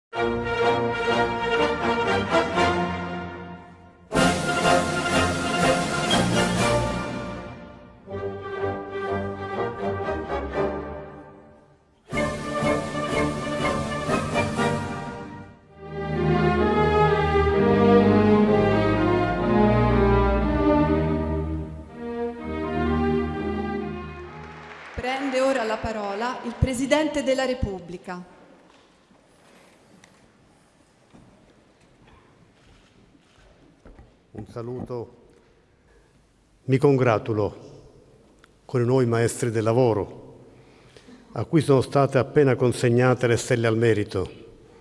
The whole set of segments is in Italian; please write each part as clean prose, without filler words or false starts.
Prende ora la parola il Presidente della Repubblica. Un saluto. Mi congratulo con i nuovi maestri del lavoro, a cui sono state appena consegnate le stelle al merito,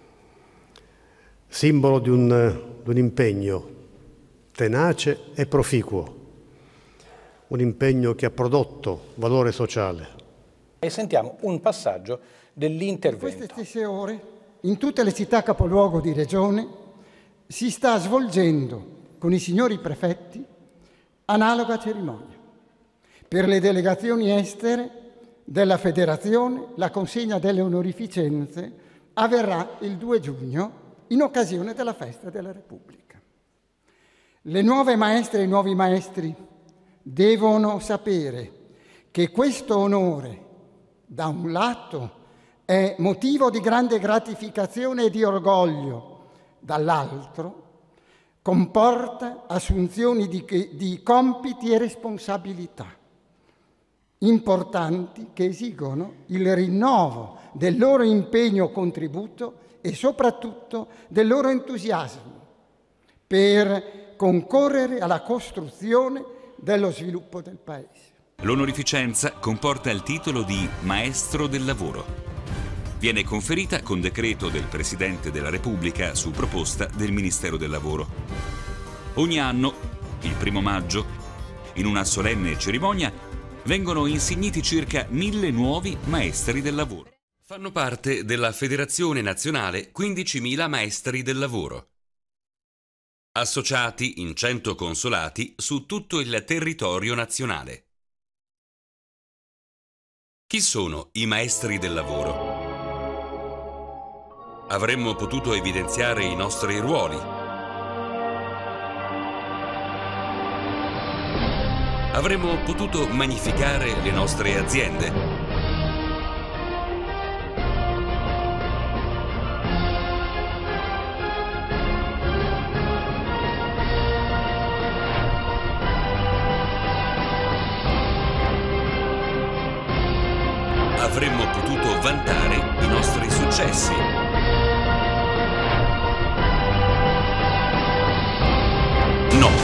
simbolo di un impegno tenace e proficuo, un impegno che ha prodotto valore sociale. E sentiamo un passaggio dell'intervento. In queste stesse ore, in tutte le città capoluogo di regione, si sta svolgendo con i signori prefetti analoga cerimonia. Per le delegazioni estere della Federazione, la consegna delle onorificenze avverrà il 2 giugno in occasione della festa della Repubblica. Le nuove maestre e i nuovi maestri devono sapere che questo onore, da un lato, è motivo di grande gratificazione e di orgoglio, dall'altro comporta assunzioni di compiti e responsabilità importanti che esigono il rinnovo del loro impegno contributo e soprattutto del loro entusiasmo per concorrere alla costruzione dello sviluppo del Paese. L'onorificenza comporta il titolo di Maestro del Lavoro. Viene conferita con decreto del Presidente della Repubblica su proposta del Ministero del Lavoro. Ogni anno, il 1° maggio, in una solenne cerimonia, vengono insigniti circa 1000 nuovi maestri del lavoro. Fanno parte della Federazione Nazionale 15.000 maestri del lavoro, associati in 100 consolati su tutto il territorio nazionale. Chi sono i maestri del lavoro? Avremmo potuto evidenziare i nostri ruoli. Avremmo potuto magnificare le nostre aziende. Avremmo potuto vantare i nostri successi. No.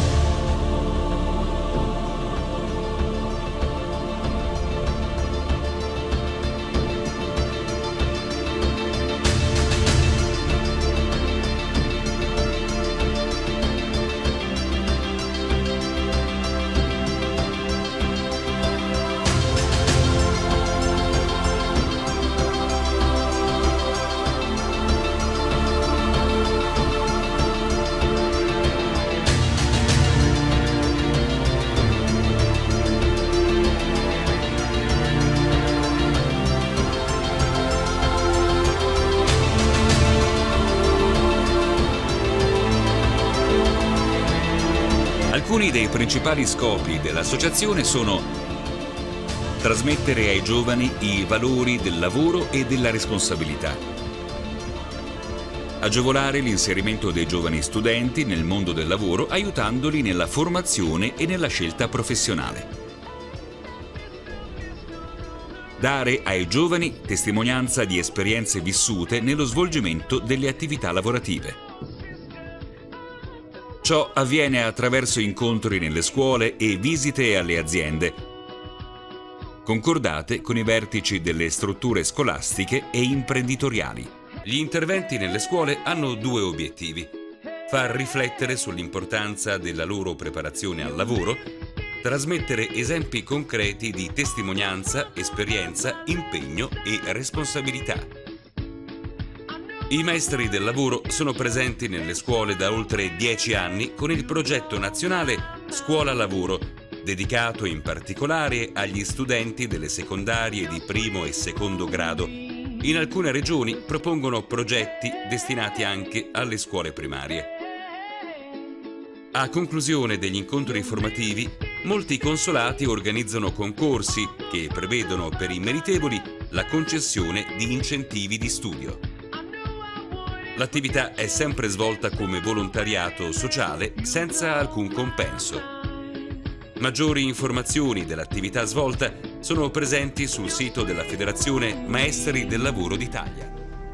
Alcuni dei principali scopi dell'associazione sono trasmettere ai giovani i valori del lavoro e della responsabilità, agevolare l'inserimento dei giovani studenti nel mondo del lavoro aiutandoli nella formazione e nella scelta professionale, dare ai giovani testimonianza di esperienze vissute nello svolgimento delle attività lavorative. Ciò avviene attraverso incontri nelle scuole e visite alle aziende, concordate con i vertici delle strutture scolastiche e imprenditoriali. Gli interventi nelle scuole hanno 2 obiettivi: far riflettere sull'importanza della loro preparazione al lavoro, trasmettere esempi concreti di testimonianza, esperienza, impegno e responsabilità. I maestri del lavoro sono presenti nelle scuole da oltre 10 anni con il progetto nazionale Scuola Lavoro, dedicato in particolare agli studenti delle secondarie di primo e secondo grado, In alcune regioni propongono progetti destinati anche alle scuole primarie. A conclusione degli incontri formativi, molti consolati organizzano concorsi che prevedono per i meritevoli la concessione di incentivi di studio. L'attività è sempre svolta come volontariato sociale senza alcun compenso. Maggiori informazioni dell'attività svolta sono presenti sul sito della Federazione Maestri del Lavoro d'Italia.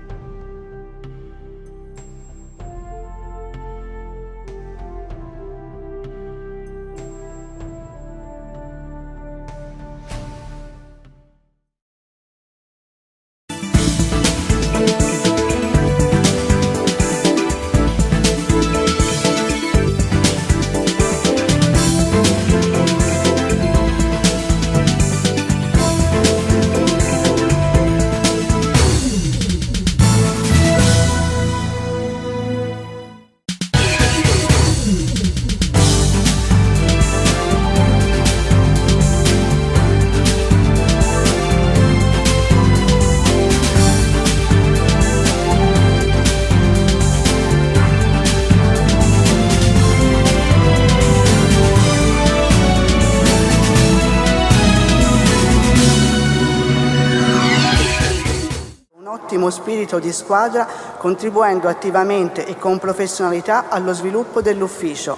Spirito di squadra, contribuendo attivamente e con professionalità allo sviluppo dell'ufficio.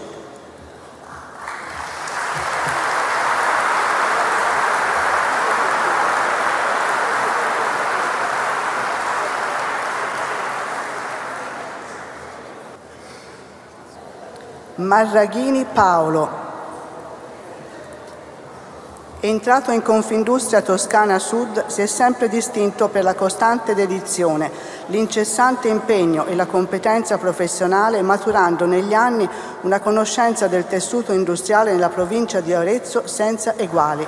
Marraghini Paolo. Entrato in Confindustria Toscana Sud, si è sempre distinto per la costante dedizione, l'incessante impegno e la competenza professionale, maturando negli anni una conoscenza del tessuto industriale nella provincia di Arezzo senza eguali.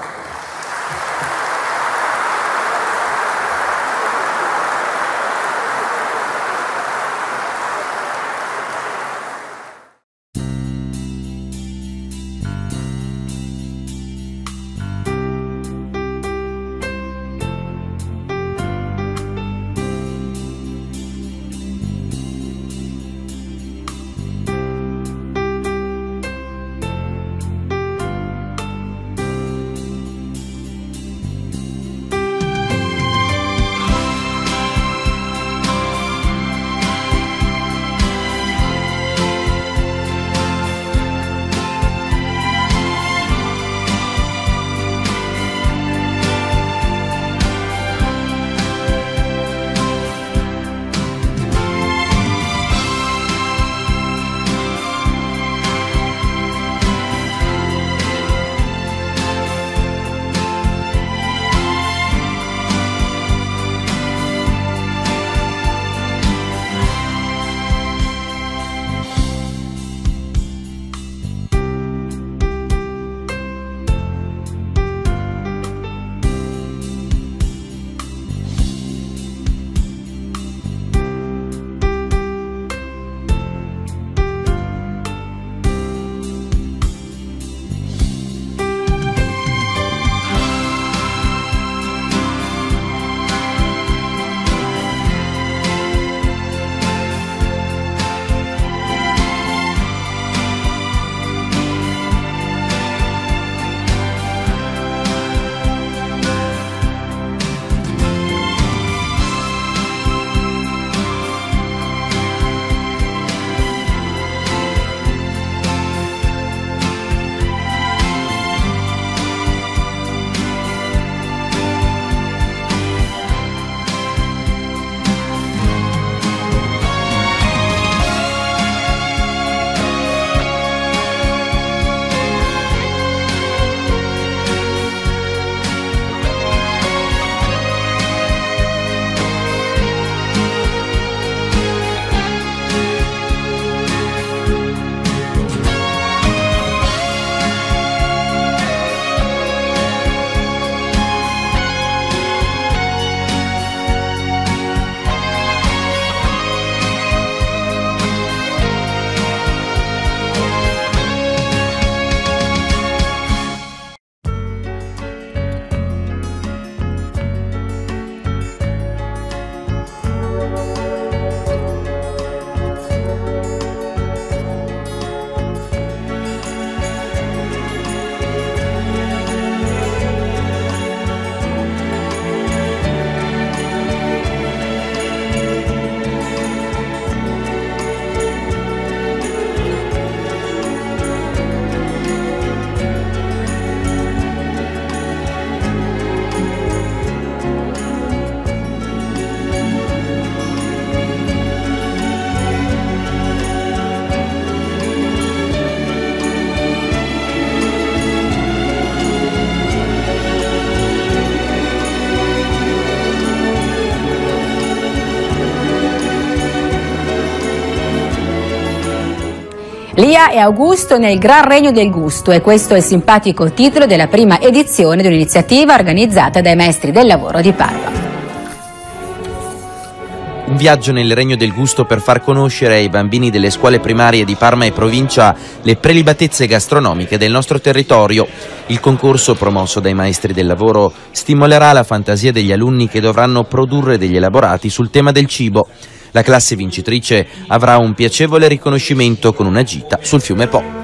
Lia e Augusto nel Gran Regno del Gusto, e questo è il simpatico titolo della prima edizione di un'iniziativa organizzata dai maestri del lavoro di Parma. Un viaggio nel Regno del Gusto per far conoscere ai bambini delle scuole primarie di Parma e provincia le prelibatezze gastronomiche del nostro territorio. Il concorso, promosso dai maestri del lavoro, stimolerà la fantasia degli alunni che dovranno produrre degli elaborati sul tema del cibo. La classe vincitrice avrà un piacevole riconoscimento con una gita sul fiume Po.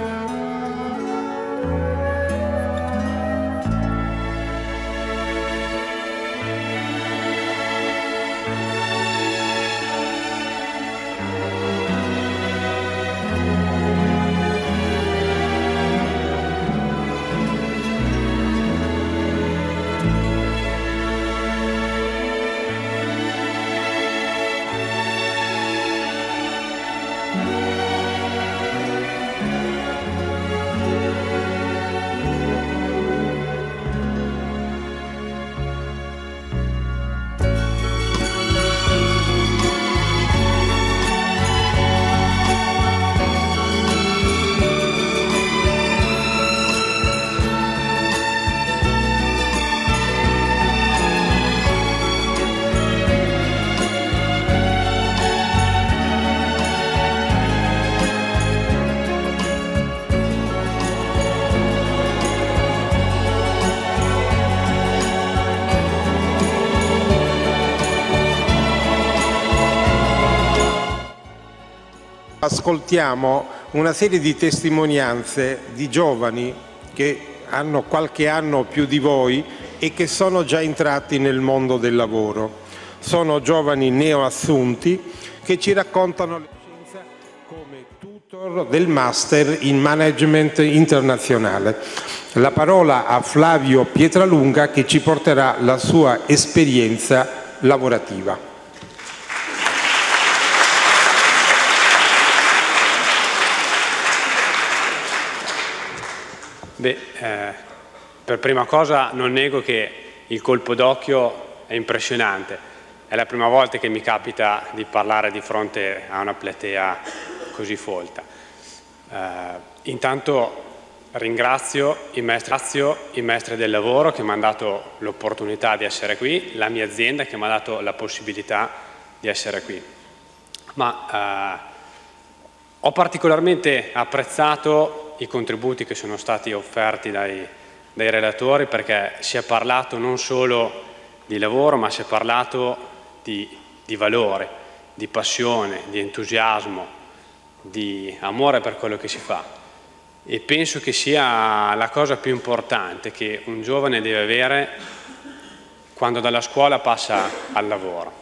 Ascoltiamo una serie di testimonianze di giovani che hanno qualche anno più di voi e che sono già entrati nel mondo del lavoro. Sono giovani neoassunti che ci raccontano l'esperienza come tutor del Master in Management Internazionale. La parola a Flavio Pietralunga che ci porterà la sua esperienza lavorativa. Per prima cosa non nego che il colpo d'occhio è impressionante. È la prima volta che mi capita di parlare di fronte a una platea così folta. Intanto ringrazio i maestri del lavoro che mi hanno dato l'opportunità di essere qui, la mia azienda che mi ha dato la possibilità di essere qui. Ma ho particolarmente apprezzato i contributi che sono stati offerti dai relatori, perché si è parlato non solo di lavoro, ma si è parlato di valore, di passione, di entusiasmo, di amore per quello che si fa. E penso che sia la cosa più importante che un giovane deve avere quando dalla scuola passa al lavoro.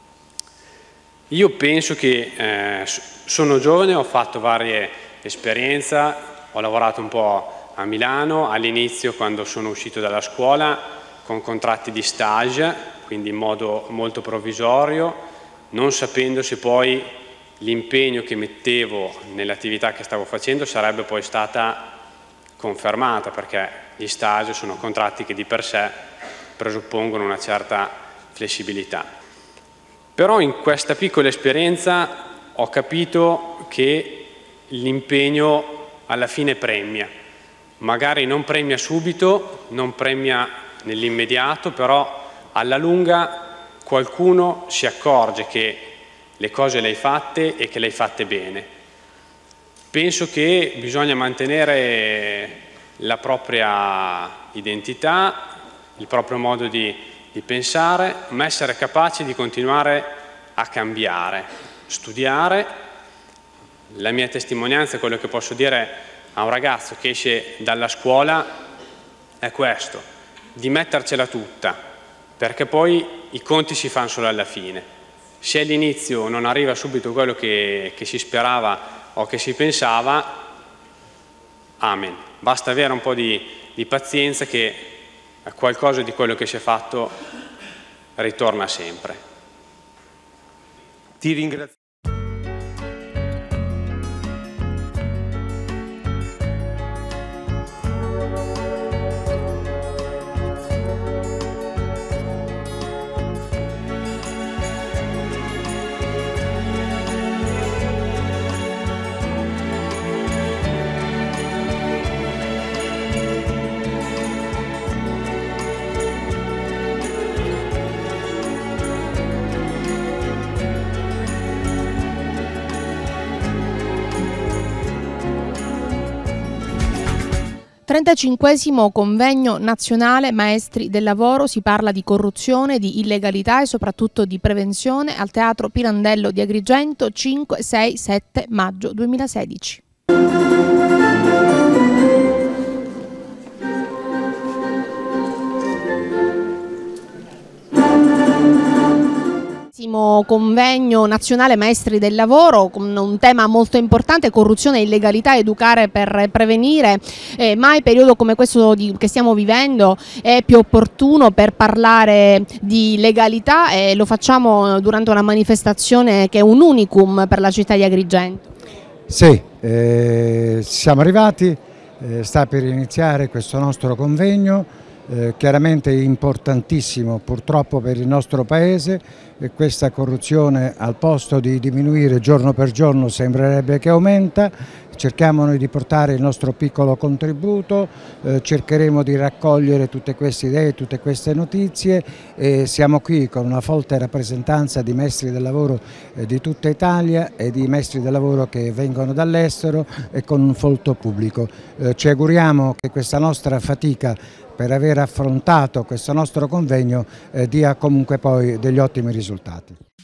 Io penso che sono giovane, ho fatto varie esperienze. Ho lavorato un po' a Milano, all'inizio quando sono uscito dalla scuola con contratti di stage, quindi in modo molto provvisorio, non sapendo se poi l'impegno che mettevo nell'attività che stavo facendo sarebbe poi stata confermata, perché gli stage sono contratti che di per sé presuppongono una certa flessibilità. Però in questa piccola esperienza ho capito che l'impegno alla fine premia, magari non premia subito, non premia nell'immediato, però alla lunga qualcuno si accorge che le cose le hai fatte e che le hai fatte bene. Penso che bisogna mantenere la propria identità, il proprio modo di pensare, ma essere capaci di continuare a cambiare, studiare. La mia testimonianza, quello che posso dire a un ragazzo che esce dalla scuola è questo, di mettercela tutta, perché poi i conti si fanno solo alla fine. Se all'inizio non arriva subito quello che si sperava o che si pensava, amen. Basta avere un po' di pazienza, che qualcosa di quello che si è fatto ritorna sempre. Ti ringrazio. 35° convegno nazionale maestri del lavoro, si parla di corruzione, di illegalità e soprattutto di prevenzione al Teatro Pirandello di Agrigento 5, 6, 7 maggio 2016. Convegno nazionale maestri del lavoro, con un tema molto importante: corruzione e illegalità, educare per prevenire. Mai periodo come questo che stiamo vivendo è più opportuno per parlare di legalità, e lo facciamo durante una manifestazione che è un unicum per la città di Agrigento. Sì, siamo arrivati, sta per iniziare questo nostro convegno. Chiaramente importantissimo purtroppo per il nostro Paese, questa corruzione al posto di diminuire giorno per giorno sembrerebbe che aumenta. Cerchiamo noi di portare il nostro piccolo contributo, cercheremo di raccogliere tutte queste idee, tutte queste notizie, e siamo qui con una forte rappresentanza di maestri del lavoro di tutta Italia e di maestri del lavoro che vengono dall'estero e con un folto pubblico. Ci auguriamo che questa nostra fatica per aver affrontato questo nostro convegno dia comunque poi degli ottimi risultati.